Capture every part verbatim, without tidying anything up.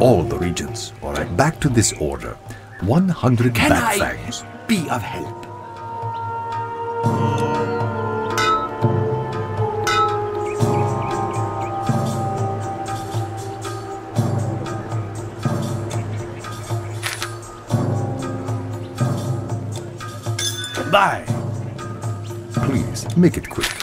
all the regions. All right, back to this order. one hundred Can Bat I Fangs. be of help? Bye. Please, make it quick.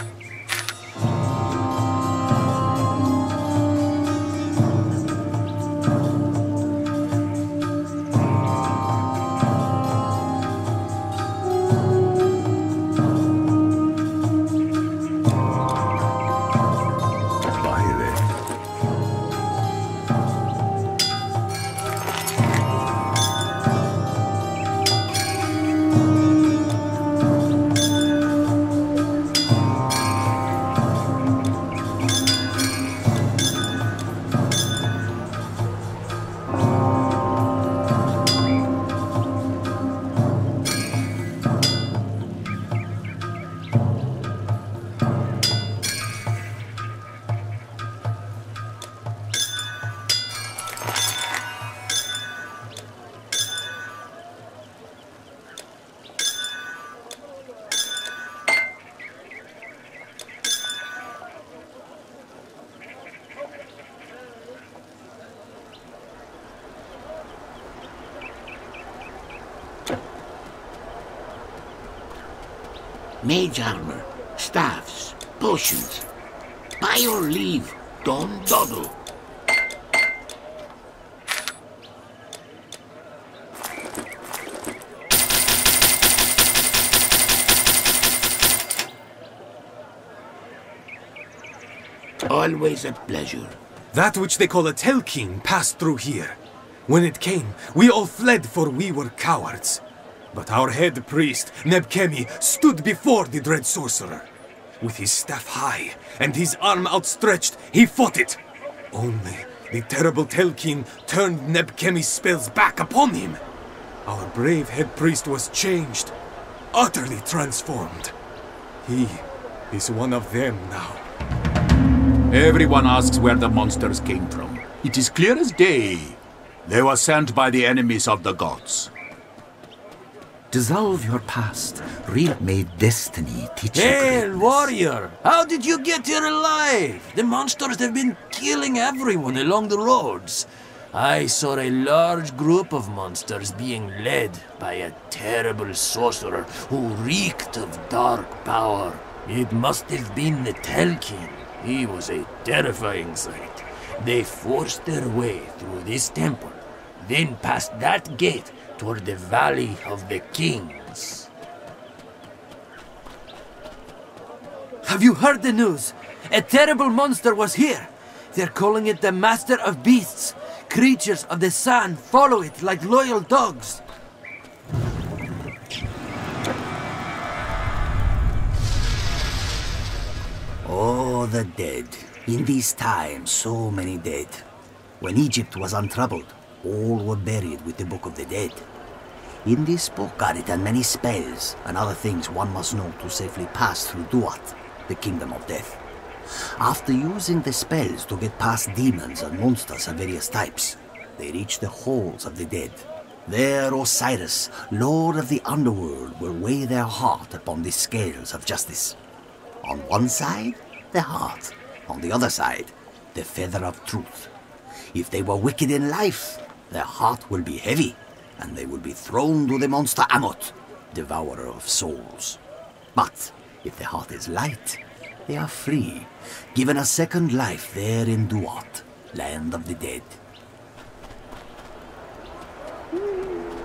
Mage armor, staffs, potions. By your leave, Don Doddle. Always a pleasure. That which they call a Telkin passed through here. When it came, we all fled, for we were cowards. But our head priest, Neb Kemi, stood before the dread sorcerer. With his staff high and his arm outstretched, he fought it. Only the terrible Telkin turned Neb Kemi's spells back upon him. Our brave head priest was changed, utterly transformed. He is one of them now. Everyone asks where the monsters came from. It is clear as day. They were sent by the enemies of the gods. Dissolve your past. Real may destiny teach you Hail, greatness. warrior! How did you get here alive? The monsters have been killing everyone along the roads. I saw a large group of monsters being led by a terrible sorcerer who reeked of dark power. It must have been the Telkin. He was a terrifying sight. They forced their way through this temple, then past that gate toward the Valley of the Kings. Have you heard the news? A terrible monster was here. They're calling it the Master of Beasts. Creatures of the sun follow it like loyal dogs. Oh, the dead. In these times, so many dead. When Egypt was untroubled, all were buried with the Book of the Dead. In this book are written many spells and other things one must know to safely pass through Duat, the Kingdom of Death. After using the spells to get past demons and monsters of various types, they reach the halls of the dead. There Osiris, Lord of the Underworld, will weigh their heart upon the scales of justice. On one side, the heart. On the other side, the feather of truth. If they were wicked in life, their heart will be heavy, and they will be thrown to the monster Amot, devourer of souls. But if the heart is light, they are free, given a second life there in Duat, land of the dead.